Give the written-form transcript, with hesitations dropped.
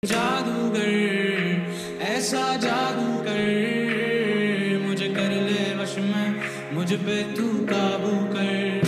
जादूगर ऐसा जादू कर, मुझे कर ले वश में, मुझ पे तू काबू कर।